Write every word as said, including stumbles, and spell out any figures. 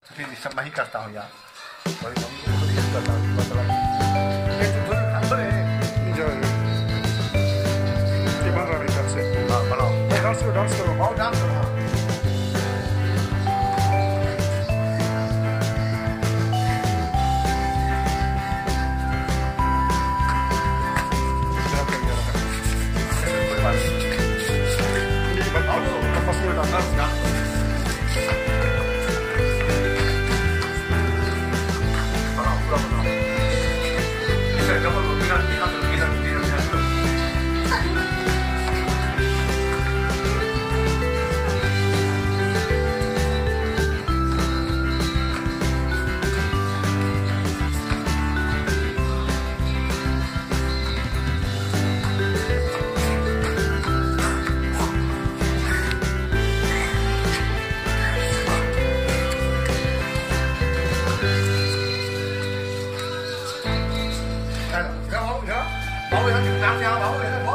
फिर सब मैं ही करता हूँ यार, बड़ी मम्मी को खुद ही करता हूँ, मतलब ये तो थोड़ी खबर है। जो ये बन रहा है इधर से। हाँ बनाओ, डांस करो डांस करो। आओ डांस करो। bảo vệ nó chừng năm sao bảo vệ nó